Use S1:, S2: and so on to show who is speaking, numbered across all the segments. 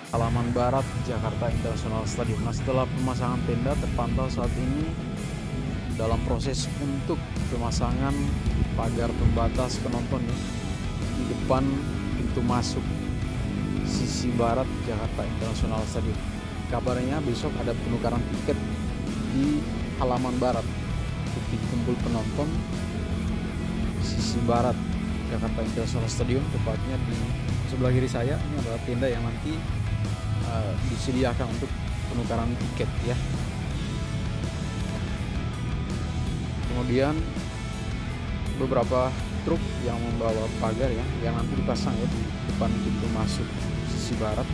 S1: halaman barat Jakarta International Stadium. Nah, setelah pemasangan tenda terpantau saat ini dalam proses untuk pemasangan pagar pembatas penonton ya, di depan pintu masuk sisi barat Jakarta International Stadium. Kabarnya besok ada penukaran tiket di halaman barat titik kumpul penonton sisi barat Jakarta International Stadium, tepatnya di sebelah kiri saya. Ini adalah tenda yang nanti disediakan untuk penukaran tiket ya. Kemudian beberapa truk yang membawa pagar ya, yang nanti dipasang ya di depan pintu masuk sisi barat.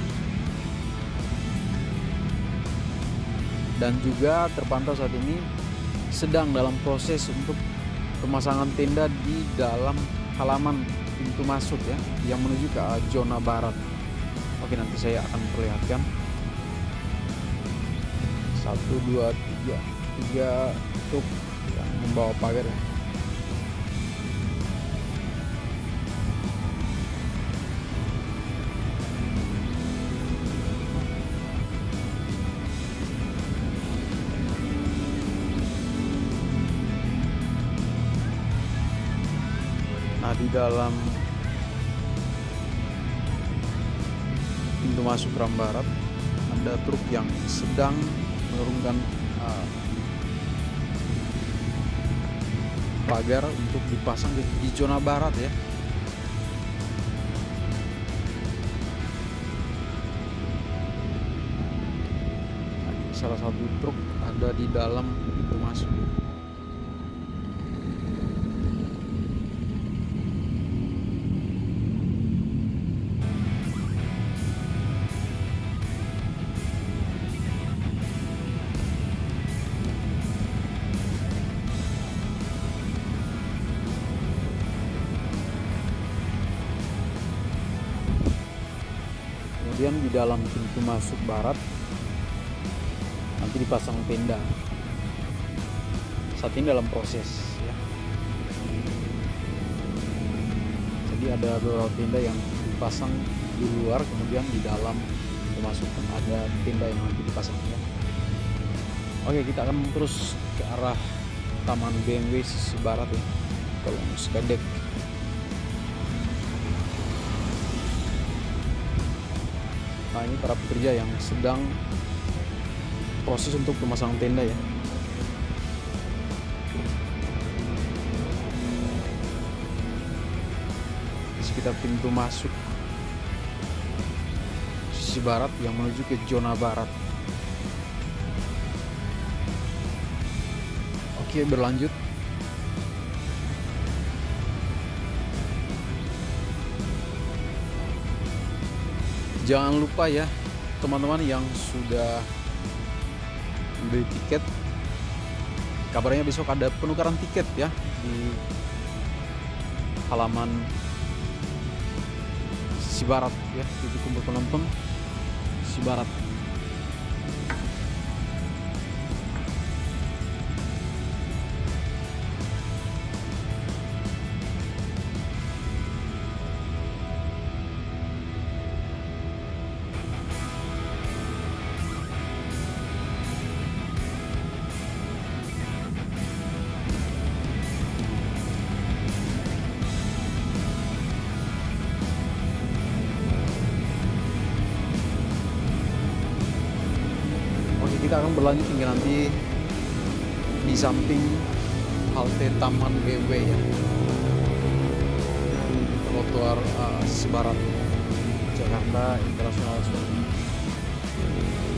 S1: Dan juga terpantau saat ini sedang dalam proses untuk pemasangan tenda di dalam halaman pintu masuk ya, yang menuju ke zona barat. Oke, nanti saya akan perlihatkan. 1, 2, 3 truk yang membawa pagar ya. Nah, di dalam pintu masuk ram barat ada truk yang sedang menurunkan pagar untuk dipasang di zona barat ya. Salah satu truk ada di dalam pintu masuk. Kemudian di dalam pintu masuk barat nanti dipasang tenda. Saat ini dalam proses ya. Jadi ada beberapa tenda yang dipasang di luar, kemudian di dalam pintu masuk ada tenda yang nanti dipasang ya. Oke, kita akan terus ke arah Taman BMW sisi barat ya, Kolong Skydek. Nah, ini para pekerja yang sedang proses untuk pemasangan tenda ya. Di sekitar pintu masuk sisi barat yang menuju ke zona barat. Oke, berlanjut. Jangan lupa ya teman-teman yang sudah beli tiket, kabarnya besok ada penukaran tiket ya di halaman sisi barat ya, titik kumpul penonton sisi barat. Kita akan berlanjut hingga nanti di samping halte Taman BMW ya, trotoar sisi barat Jakarta International Stadium.